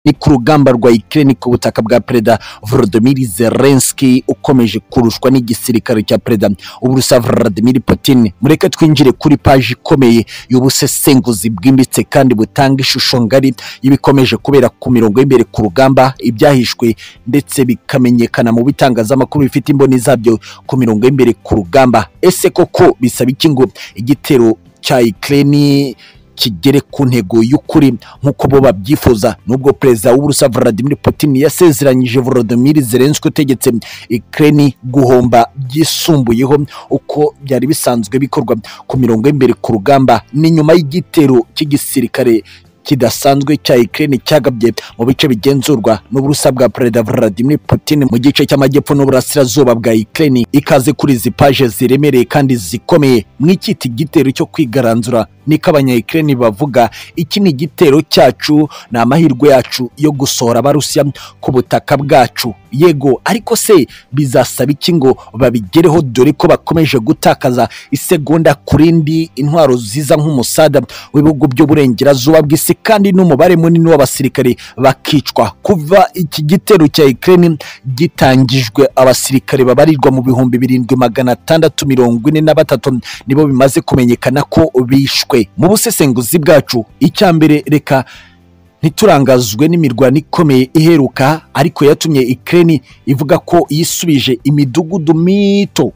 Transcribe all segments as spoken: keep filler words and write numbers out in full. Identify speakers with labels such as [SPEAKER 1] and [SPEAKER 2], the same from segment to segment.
[SPEAKER 1] ni ku rugamba rwa Ukraine ku butaka bwa Perezida Volodymyr Zelensky ukomeje kurushwa n'igisirikare cya Perezida Uburusiya Vladimir Putin. Mureke twinjire kuri page ikomeye y'ubusesenguzi bwimbitse kandi butanga ishusho ngari y'ibikomeje kubera ku mirongo y'imbere ku rugamba, ibyahishwe ndetse bikamenyekana mu bitangazamakuru bifite imboni zabyo ku mirongo y'imbere ku rugamba. Ese koko bisaba iki ngo igitero cya Ukraine kigere ku ntego y'ukuri nkuko bo babyifuza? Nubwo Perezida w'Uburusiya Vladimir Putin yasezeranyije Volodymyr Zelensky utegetse Ukraine guhomba byisumbuyeho uko byari bisanzwe bikorwa ku mirongo y'imbere ku rugamba, ni nyuma y'igitero cy'igisirikare kidasanzwe cya Ukraine cyagabye mu bice bigenzurwa n'Uburusiya bwa Perezida Vladimir Putin mu gice cy'amajyepfo n'uburasirazuba bwa Ukraine. Ikaze kuri izi page ziremereye kandi zikomeye mwikiti igitero cyo kwigaranzura niko abanya-Ukraine bavuga. Iki ni igitero cyacu, ni amahirwe yacu yo gusohora Abarusiya ku butaka bwacu. Yego, ariko se bizasaba iki ngo babigereho, dore ko bakomeje gutakaza isegonda kurindi intwaro ziza nk'umusada w'ibihugu by'uburengerazuba bw'isi kandi n'umubare munini w'abasirikare bakicwa. Kuva iki gitero cya Ukraine gitangijwe, abasirikare babarirwa mu bihumbi birindwi magana atandatu mirongo ine na batatu nibo bimaze kumenyekana ko bishwe. Mu busesenguzi bwacu, icyambere reka ntiturangazwe n'imirwano ikomeye iheruka ariko yatumye Ukraine ivuga ko yisubije imidugudu mito,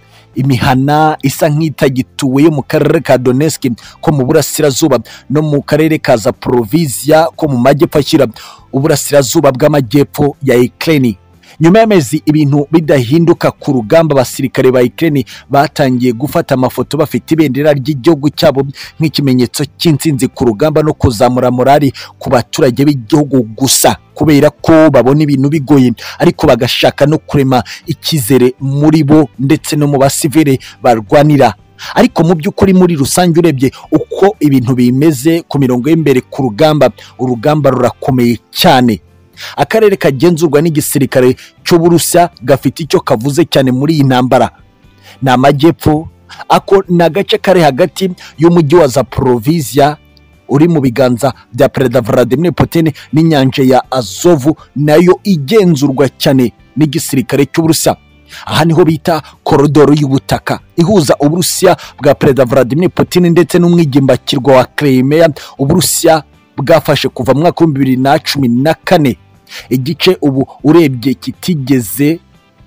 [SPEAKER 1] imihana isa nk'itagituwe yo mu karere ka Donetsk ko mu burasirazuba no mu karere ka Zaporizhia ko mu majyepfo ashyira uburasirazuba bw'amajyepfo ya Ukraine. Nyuma y'amezi ibintu bidahinduka ku rugamba, abasirikare ba Ukraine batangiye gufata amafoto bafite ibendera ry'igihugu cyabo nk'ikimenyetso cy'intsinzi ku rugamba no kuzamura morali ku baturage b'igihugu gusa, kubera ko babona ibintu bigoye ariko bagashaka no kurema ikizere muri bo ndetse no mu basivile barwanira. Ariko mu by'ukuri muri rusange urebye uko ibintu bimeze ku mirongo y'imbere ku rugamba, urugamba rurakomeye cyane. Akarere kagenzurwa n'igisirikare cy'Uburusiya gafite icyo kavuze cyane muri iyi ntambara ni amajyepfo, ako na gace kari hagati y'umujyi wa Zaporizhia uri mu biganza bya Perezida Vladimir Putin n'inyanja ya Azov nayo igenzurwa cyane n'igisirikare cy'Uburusiya. Aha niho bita koridoro y'ubutaka ihuza Uburusiya bwa Perezida Vladimir Putin ndetse n'umwigimbakirwa wa Crimea Uburusiya bwafashe kuva mu mwaka wa bibiri na cumi na kane. Igice ubu urebye kitigeze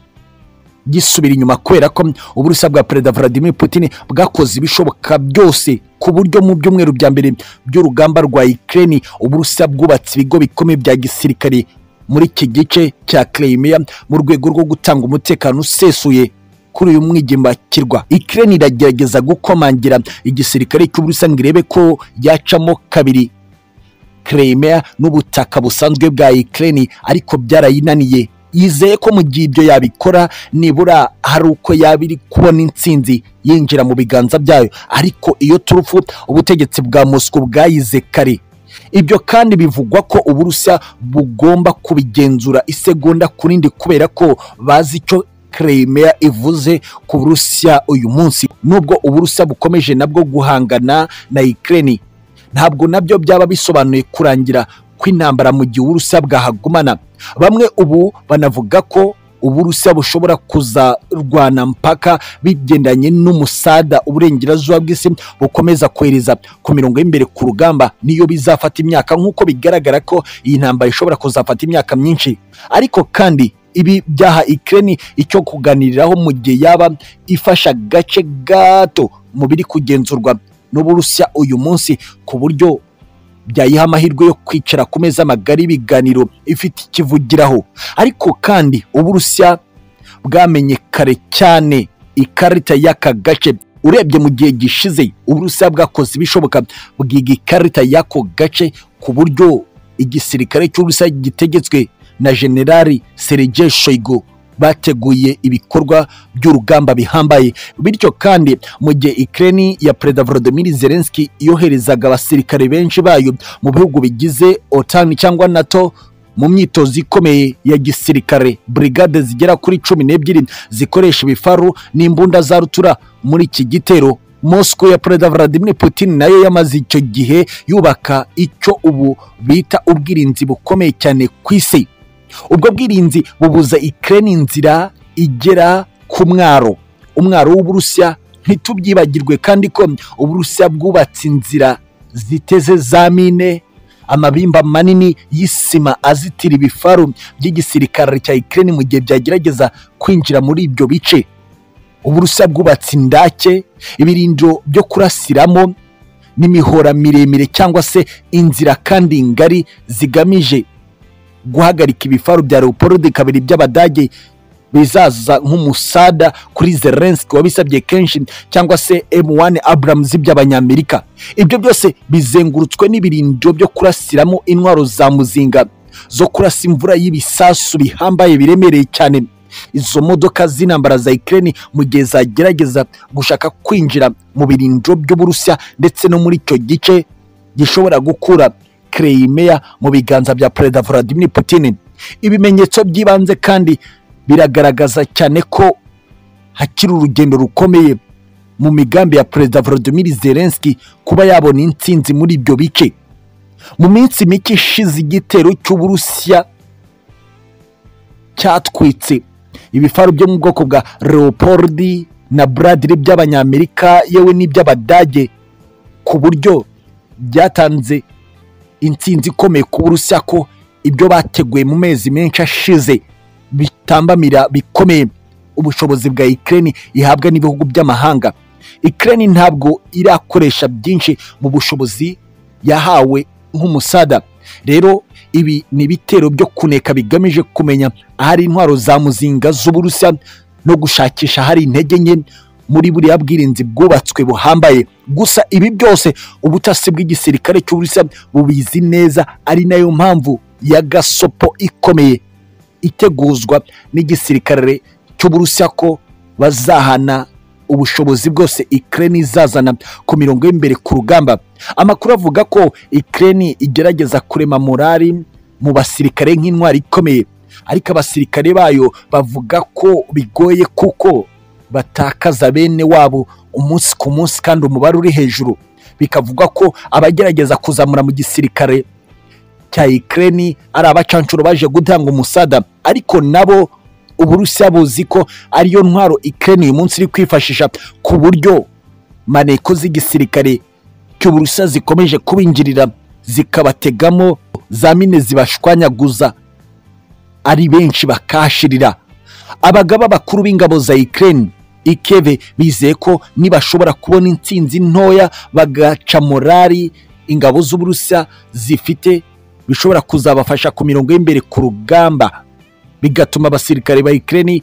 [SPEAKER 1] gisubira inyuma kubera ko Uburusiya bwa Perezida Vladimir Putin bwakoze ibishoboka byose ku buryo mu byumweru bya mbere by'urugamba rwa Ukraine Uburusiya bwubatse ibigo bikomeye bya gisirikare muri iki gice cya Crimea mu rwego rwo gutanga umutekano usesuye kuri uyu mwigimbakirwa. Ukraine iragerageza gukomangira igisirikare cy'Uburusiya ngo irebe ko yacamo kabiri Crimea n'ubutaka busanzwe bwa Ukraine, ariko byarayinaniye. Yizeye ko mu gihe ibyo yabikora nibura hari uko yabiri kubona intsinzi yinjira mu biganza byayo, ariko iyo turufu ubutegetsi bwa Moscow bwayize kare. Ibyo kandi bivugwa ko Uburusiya bugomba kubigenzura isegonda kurindi kubera ko bazi icyo Crimea ivuze ku Burusiya uyu munsi. Nubwo Uburusiya bukomeje nabwo guhangana na Ukraine, ntabwo nabyo byaba bisobanuye kurangira kw'intambara mu gihe Uburusiya bwahagumana. Bamwe ubu banavuga ko Uburusiya bushobora kuzarwana mpaka bigendanye n'umusada uburengerazuba bw'isi bukomeza kohereza ku mirongo y'imbere ku rugamba, niyo bizafata imyaka nk'uko bigaragara ko iyi ntambara ishobora kuzafata imyaka myinshi. Ariko kandi ibi byaha Ukraine icyo kuganiriraho mu gihe yaba ifasha gace gato mu biri kugenzurwa n'Uburusiya uyu munsi, ku buryo byayiha amahirwe yo kwicara ku meza magari ibiganiro ifite ikivugiraho. Ariko kandi Uburusiya bwamenye kare cyane ikarita y'aka gace. Urebye mu gihe gishize Uburusiya bwakoze ibishoboka bwiga ikarita y'ako gace ku buryo igisirikare cy'Uburusiya gitegetswe na Generali Sergei Shoigu bateguye ibikorwa by'urugamba bihambaye. Bityo kandi mu gihe Ukraine ya Perezida Volodymyr Zelensky yoherezaga abasirikare benshi bayo mu bihugu bigize OTAN cyangwa NATO mu myitozo ikomeye ya gisirikare, brigade zigera kuri cumi n'ebyiri zikoresha ibifaru n'imbunda za rutura muri iki gitero Moscow ya Perezida Vladimir Putin nayo yamaze icyo gihe yubaka icyo ubu bita ubwirinzi bukomeye cyane ku isi. Ubwo bwirinzi bubuza Ukraine inzira igera ku mwaro umwaro w'Uburusiya. Ntitubyibagirwe kandi ko Uburusiya bwubatse inzira ziteze za mine, amabimba manini y'isima azitira ibifaru by'igisirikare cya Ukraine mu gihe byagerageza kwinjira muri ibyo bice. Uburusiya bwubatse indake, ibirindo byo kurasiramo n'imihora miremire cyangwa se inzira kandi ngari zigamije guhagarika ibifaru bya Leopard kabiri by'Abadage bizaza nk'umusada kuri Zelensky wabisabye kenshi, cyangwa se M one Abrams by'Abanyamerika. Ibyo byose bizengurutswe n'ibirindo byo kurasiramo intwaro za muzinga zo kurasa imvura y'ibisasu bihambaye biremereye cyane. Izo modoka z'intambara za Ukraine mu gihe zagerageza gushaka kwinjira mu birindo by'Uburusiya ndetse no muri icyo gice gishobora gukura Crimea mu biganza bya Perezida Vladimir Putin. Ibimenyetso by'ibanze kandi biragaragaza cyane ko hakiri urugendo rukomeye mu migambi ya Perezida Volodymyr Zelensky kuba yabona intsinzi muri ibyo bice. Mu minsi mike ishize igitero cy'Uburusiya cyatwitse ibifaru byo mu bwoko bwa Leopard na Bradley by'Abanyamerika yewe n'iby'Abadage, ku buryo byatanze intsinzi ikomeye ku Burusiya ko ibyo bateguye mu mezi menshi ashize bitambamira bikomeye ubushobozi bwa Ukraine ihabwa n'ibihugu by'amahanga. Ukraine ntabwo irakoresha byinshi mu bushobozi yahawe nk'umusada. Rero ibi ni ibitero byo kuneka bigamije kumenya ahari intwaro za muzinga z'Uburusiya no gushakisha hari intege nke muri buriya bwirinzi bwubatswe buhambaye. Gusa ibi byose ubutasi bw'igisirikare cy'Uburusiya bubizi neza, ari nayo mpamvu ya gasopo ikomeye iteguzwa n'igisirikare cy'Uburusiya ko bazahana ubushobozi bwose Ukraine izazana ku mirongo y'imbere ku rugamba. Amakuru avuga ko Ukraine igerageza kurema morali mu basirikare nk'intwari ikomeye, ariko abasirikare bayo bavuga ko bigoye kuko batakaza bene wabo umunsi ku munsi kandi umubare uri hejuru. Bikavuga ko abagerageza kuzamura mu gisirikare cya Ukraine ari abacancuro baje gutanga umusada, ariko nabo Uburusiya buzi ko ariyo ntwaro Ukraine uyu munsi iri kwifashisha, ku buryo maneko z'igisirikare cy'Uburusiya zikomeje kubinjirira zikabategamo za mine zibashwanyaguza ari benshi bakashirira. Abagaba bakuru b'ingabo za Ukraine ikeve bizeye ko nibashobora kubona intsinzi ntoya bagaca morali ingabo z'Uburusiya zifite, bishobora kuzabafasha ku mirongo y'imbere ku rugamba, bigatuma abasirikare ba Ukraine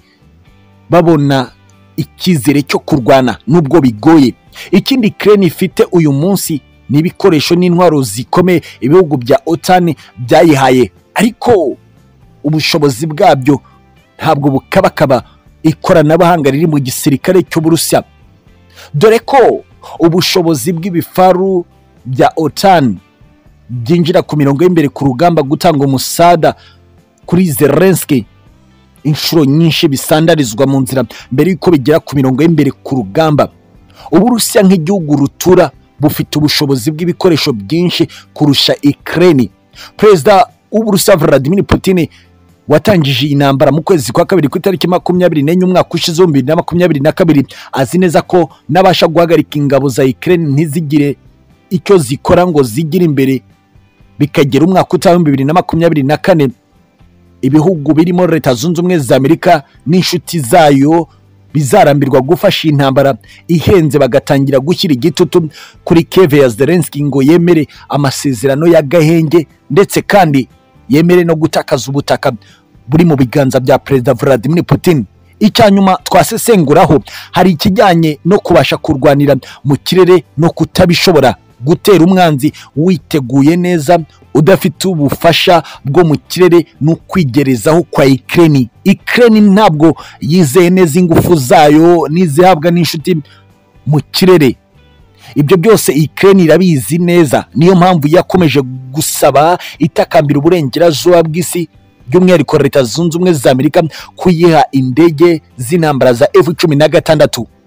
[SPEAKER 1] babona ikizere cyo kurwana nubwo bigoye. Ikindi Ukraine ifite uyu munsi ni ibikoresho n'intwaro zikomeye ibihugu bya OTAN byayihaye, ariko ubushobozi bwabyo ntabwo bukabakaba ikoranabuhanga riri mu gisirikare cy'Uburusiya, dore ko ubushobozi bw'ibifaru bya OTAN byinjira ku mirongo y'imbere ku rugamba gutanga umusada kuri Zelensky inshuro nyinshi bisandarizwa mu nzira mbere yuko bigera ku mirongo y'imbere ku rugamba. Uburusiya nk'igihugu rutura bufite ubushobozi bw'ibikoresho byinshi kurusha Ukraine. Perezida w'Uburusiya Vladimir Putin watangije intambara mu kwezi kwa kabiri ku itariki makumyabiri n'enye umwaka ushize wa bibiri na makumyabiri na kabiri azi neza ko nabasha guhagarika ingabo za Ukraine ntizigire icyo zikora ngo zigire imbere bikagera umwaka utaha bibiri na makumyabiri na kane ibihugu birimo Leta Zunze Ubumwe za Amerika n'inshuti zayo bizarambirwa gufasha intambara ihenze bagatangira gushyira igitutu kuri Kiev ya Zelensky ngo yemere amasezerano ya gahenge ndetse kandi yemere no gutakaza ubutaka buri mu biganza bya Perezida Vladimir Putin. Icyanyuma twasesenguraho hari ikijyanye no kubasha kurwanira mu kirere no kutabishobora gutera umwanzi witeguye neza udafite ubufasha bwo mu kirere no kwigerezaho kwa Ukraine. Ukraine ntabwo yizeye neza ingufu zayo nizihabwa n'inshuti mu kirere. Ibyo byose Ukraine irabizi neza, niyo mpamvu yakomeje gusaba itakambira uburengerazuba bw'isi by'umwihariko Leta Zunze Ubumwe za Amerika kuyiha indege z'intambara za F cumi na gatandatu.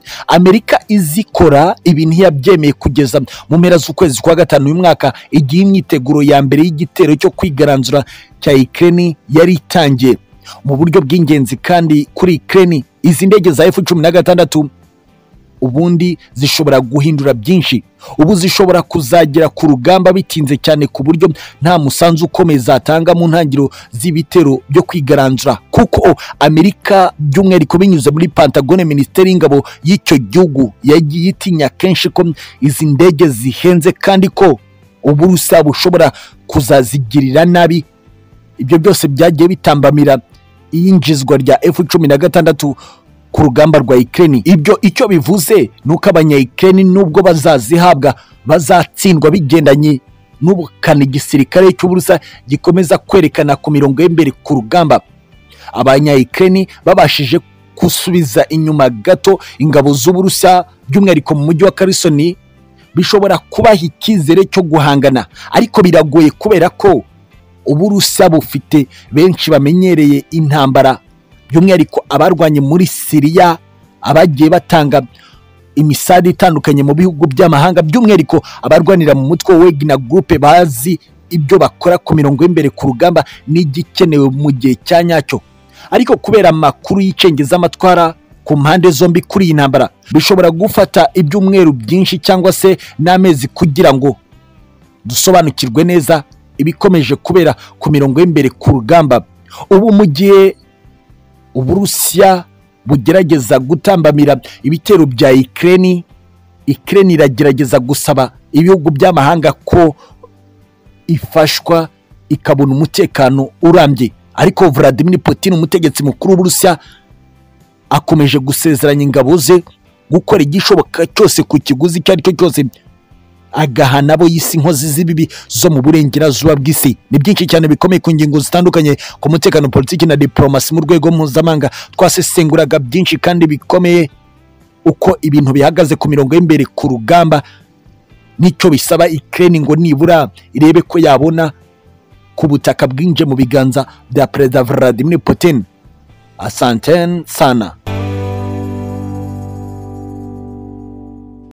[SPEAKER 1] Amerika izikora ibi ntiyabyemeye kugeza mu mpera z'ukwezi kwa gatanu uyu mwaka, igihe imyiteguro ya mbere y'igitero cyo kwigaranzura cya Ukraine yari itangiye mu buryo bw'ingenzi. Kandi kuri Ukraine izi ndege za F cumi na gatandatu ubundi zishobora guhindura byinshi. Ubu zishobora kuzagera ku rugamba bitinze cyane ku buryo nta musanzu ukomeye zatanga mu ntangiriro z'ibitero byo kwigaranzura, kuko Amerika by'umwihariko binyuze muri Pentagon, Minisiteri y'Ingabo y'icyo gihugu, yagiye itinya kenshi ko izi ndege zihenze kandi ko Uburusiya bushobora kuzazigirira nabi. Ibyo byose byagiye bitambamira iyinjizwa rya F cumi na gatandatu ku rugamba rwa Ukraine. Ibyo icyo bivuze nuko abanya-Ukraine nubwo bazazihabwa bazatsindwa bigendanye n'ubukana igisirikare cy'Uburusiya gikomeza kwerekana ku mirongo y'imbere ku rugamba. Abanya-Ukraine babashije gusubiza inyuma gato ingabo z'Uburusiya by'umwihariko mu mujyi wa Kherson, bishobora kubaha icyizere cyo guhangana, ariko biragoye kubera ko Uburusiya bufite benshi bamenyereye intambara, by'umwihariko abarwanye muri Syria, abagiye batanga imisadi itandukanye mu bihugu by'amahanga, by'umwihariko abarwanira mu mutwe Wagner Group, bazi ibyo bakora ku mirongo y'imbere ku rugamba n'igikenewe mu gihe cya nyacyo. Ariko kubera amakuru y'icengeza amatwara ku mpande zombi kuri iyi ntambara, bishobora gufata ibyumweru byinshi cyangwa se n'amezi kugira ngo dusobanukirwe neza ibikomeje kubera ku mirongo y'imbere ku rugamba. Ubu mu gihe Uburusiya bugerageza gutambamira ibitero bya Ukraine, Ukraine iragerageza gusaba ibihugu by'amahanga ko ifashwa ikabona umutekano urambye. Ariko Vladimir Putin, umutegetsi mukuru w'Uburusiya, akomeje gusezeranya ingabo ze gukora igishoboka cyose ku kiguzi icyo ari cyo cyose agahana abo y'isi nkozi z'ibibi zo mu burengerazuba bw'isi. Ni byinshi cyane bikomeye ku ngingo zitandukanye ku mutekano, politiki na diplomasi mu rwego mpuzamahanga. Twasesenguraga byinshi kandi bikomeye uko ibintu bihagaze ku mirongo y'imbere ku rugamba, nicyo bisaba Ukraine ngo nibura irebe ko yabona ku butaka bwinje mu biganza bya Perezida Vladimir Putin. Asante sana.